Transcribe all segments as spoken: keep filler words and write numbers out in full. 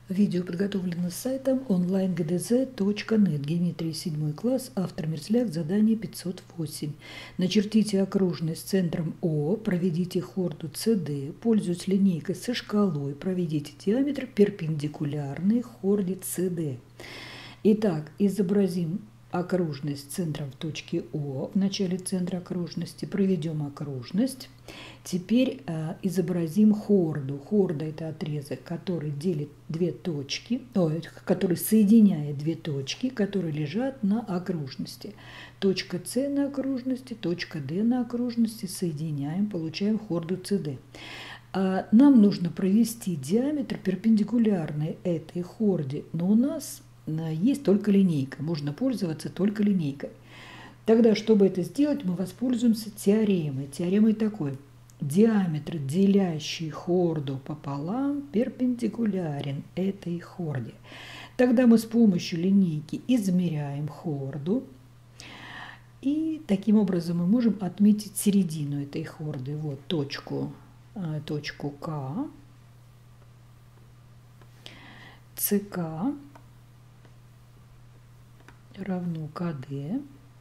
Видео подготовлено сайтом онлайн гэ дэ зэ точка нет. Геометрия седьмой класс. Автор Мерзляк. Задание пятьсот восемь. Начертите окружность с центром О. Проведите хорду цэ дэ. Пользуясь линейкой со шкалой, проведите диаметр перпендикулярный хорде цэ дэ. Итак, изобразим окружность центром в точке О, в начале центра окружности, проведем окружность. Теперь э, изобразим хорду. Хорда – это отрезок, который делит две точки, о, который соединяет две точки, которые лежат на окружности. Точка С на окружности, точка Д на окружности, соединяем, получаем хорду цэ дэ. А нам нужно провести диаметр перпендикулярный этой хорде, но у нас есть только линейка, можно пользоваться только линейкой. Тогда, чтобы это сделать, мы воспользуемся теоремой. Теоремой такой. Диаметр, делящий хорду пополам, перпендикулярен этой хорде. Тогда мы с помощью линейки измеряем хорду. И таким образом мы можем отметить середину этой хорды. Вот точку, точку К, цэ ка равно ка дэ.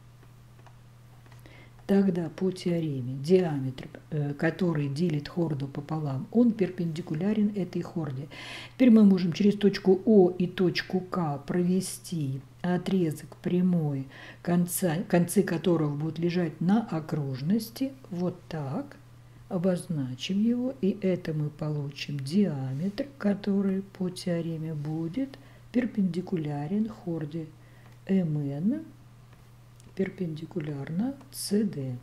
Тогда по теореме диаметр, который делит хорду пополам, он перпендикулярен этой хорде. Теперь мы можем через точку О и точку К провести отрезок прямой, конца, концы которого будут лежать на окружности. Вот так. Обозначим его. И это мы получим диаметр, который по теореме будет перпендикулярен хорде эм эн перпендикулярно цэ дэ.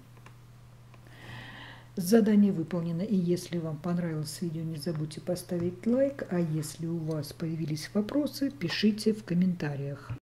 Задание выполнено. И если вам понравилось видео, не забудьте поставить лайк. А если у вас появились вопросы, пишите в комментариях.